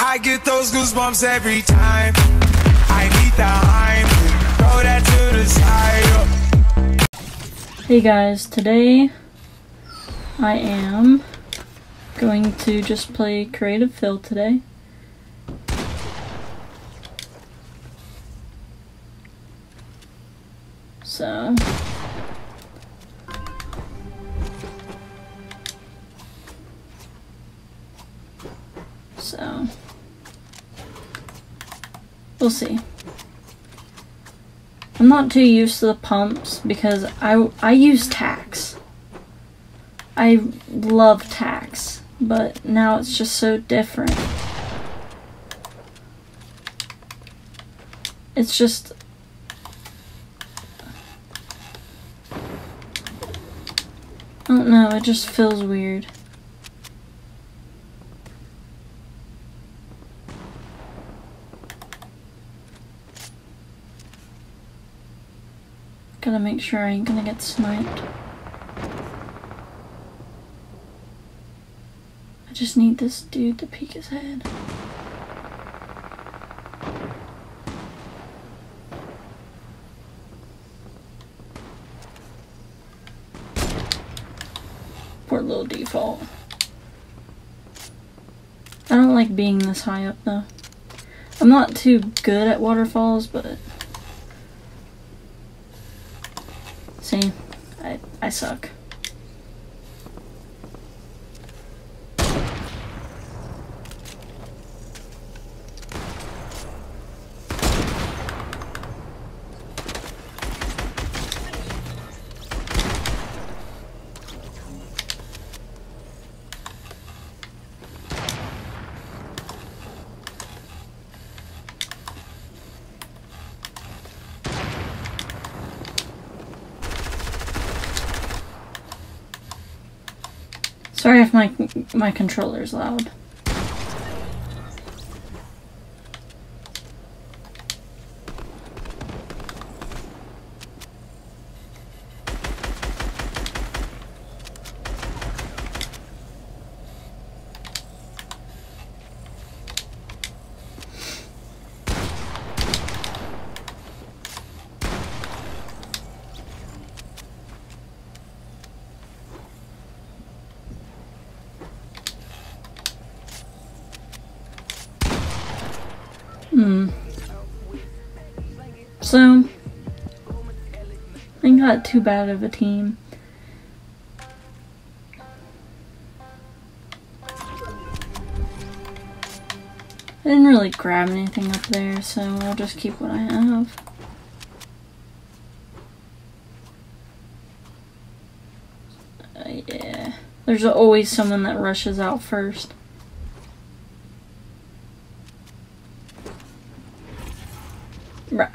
I get those goosebumps every time. I need the hype, throw that to the side. Hey guys, today I am going to just play Creative Fill today. So we'll see. I'm not too used to the pumps because I use tax. I love tax, but now it's just so different. It's just I don't know, it just feels weird. Gotta make sure I ain't gonna get sniped. I just need this dude to peek his head. Poor little default. I don't like being this high up though. I'm not too good at waterfalls, but see, I suck. Sorry if my controller's loud. So, I ain't got too bad of a team. I didn't really grab anything up there, so I'll just keep what I have. Yeah, there's always someone that rushes out first. Bruh.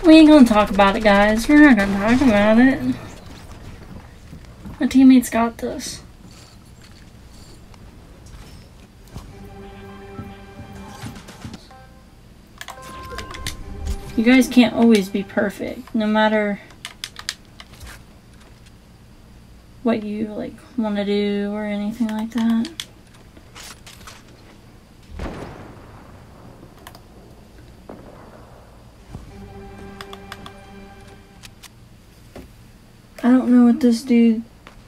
We ain't gonna talk about it, guys. We're not gonna talk about it. My teammates got this. You guys can't always be perfect, no matter what you like want to do or anything like that. I don't know what this dude...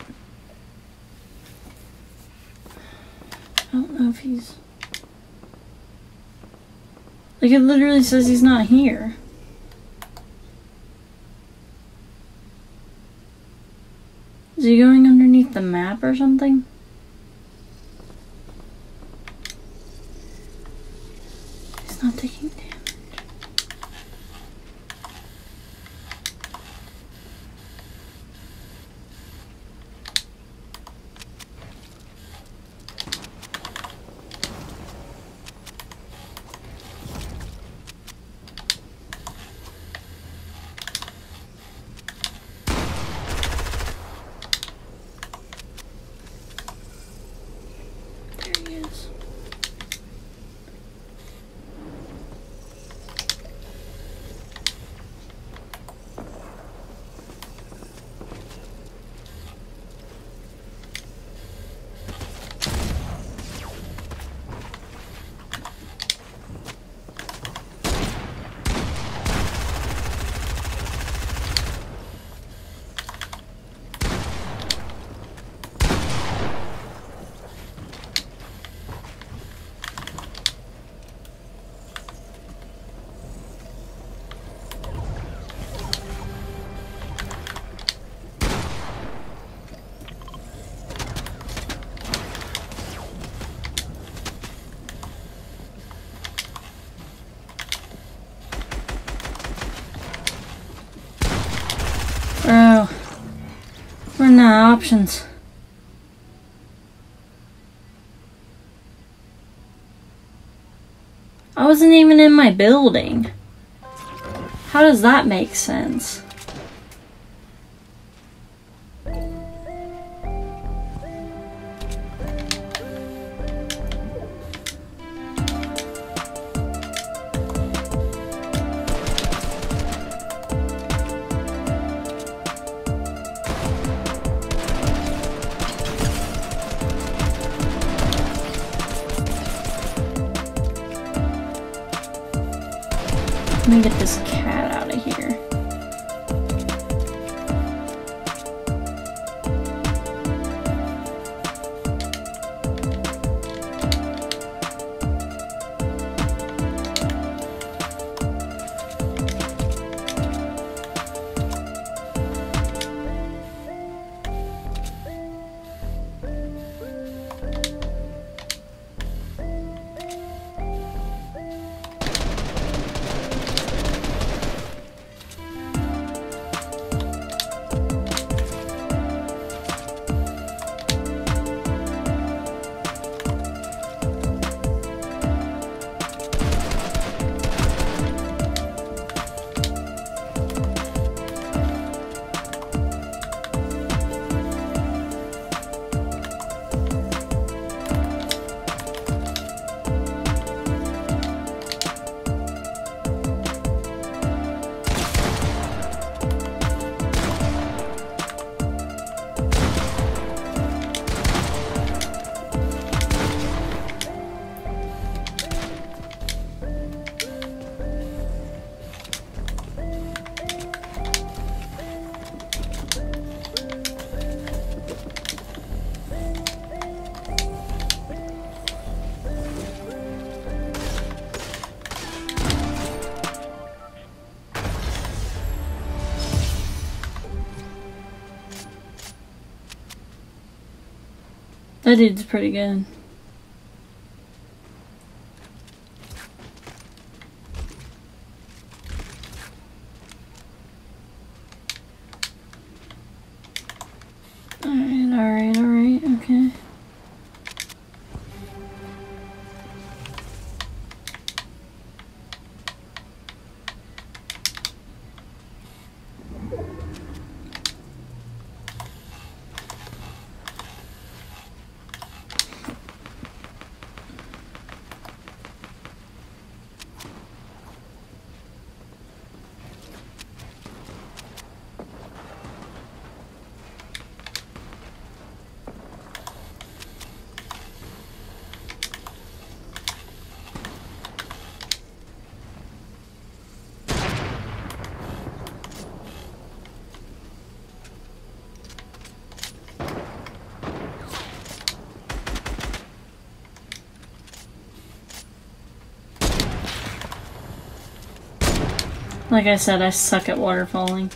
I don't know if he's... Like, it literally says he's not here. Is he going underneath the map or something? He's not taking damage. Bro, we're not options. I wasn't even in my building. How does that make sense? Let me get this cat out of here. That dude's pretty good. Alright, okay. Like I said, I suck at waterfalling.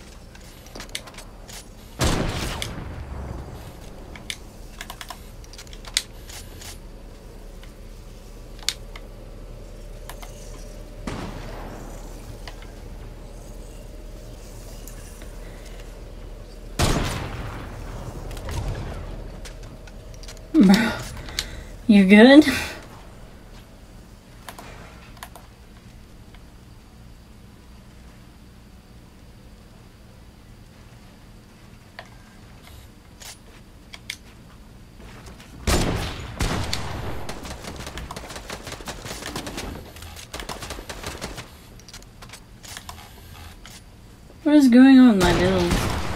Bro, you good? What is going on with my build?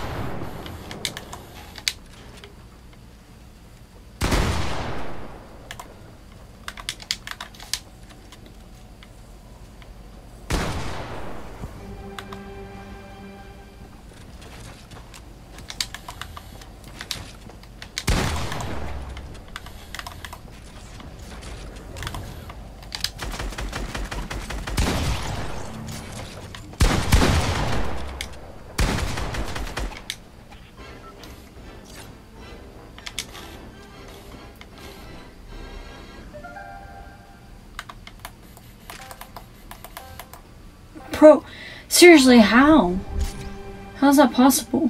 Bro, seriously, how? How is that possible?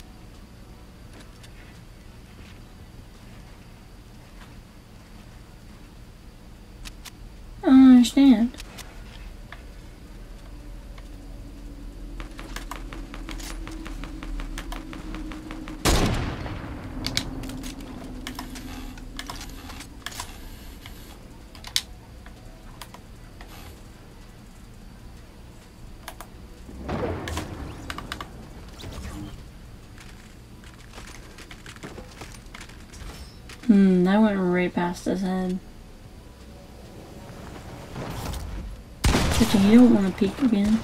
I don't understand. That went right past his head. But you don't want to peek again.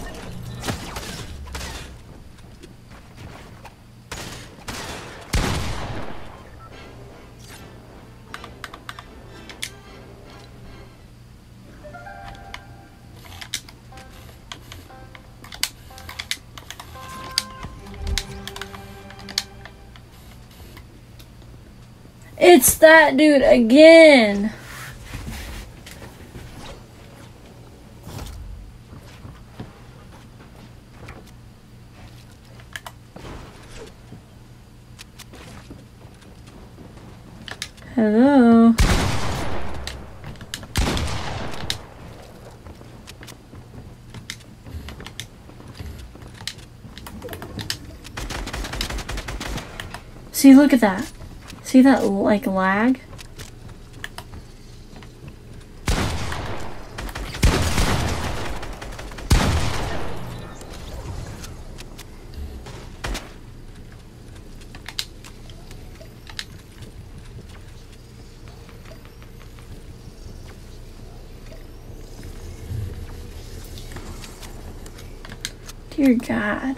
It's that dude again! Hello? See, look at that. See that, like, lag? Dear God.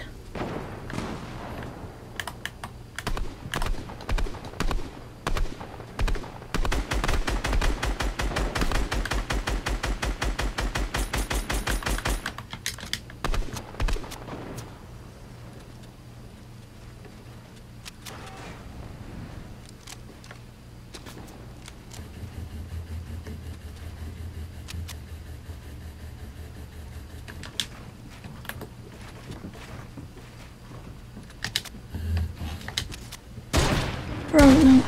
Bro, no.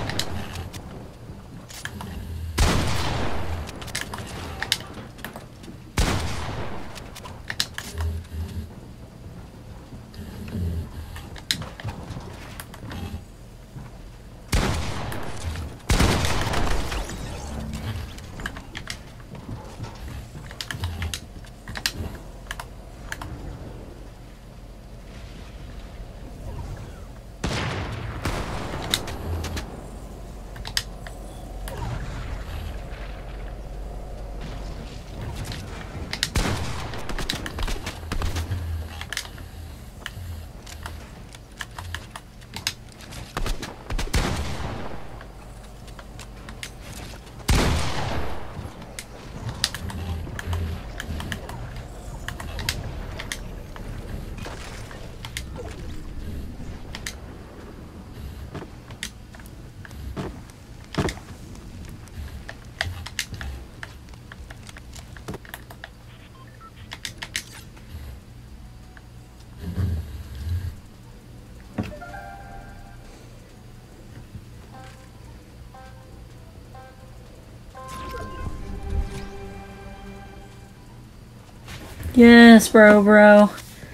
Yes, bro.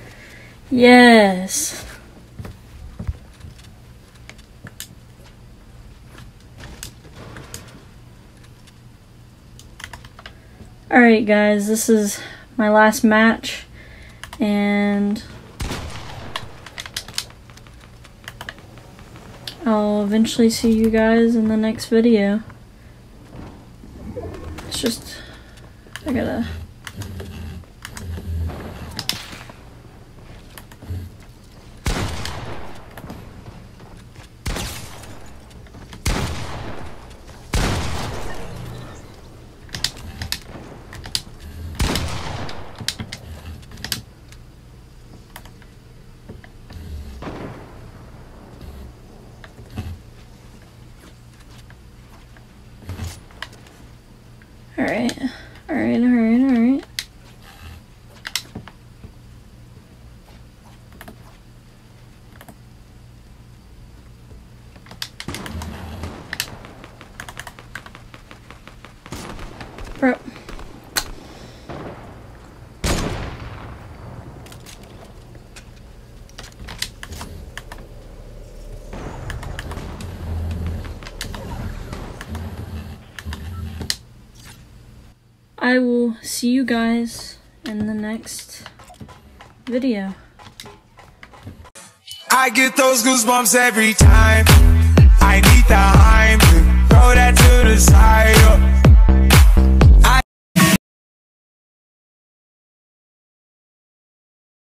Yes. Alright guys, this is my last match, and I'll eventually see you guys in the next video. It's just, I gotta... Alright. Bro. I will see you guys in the next video. I get those goosebumps every time. I need the Heimlich.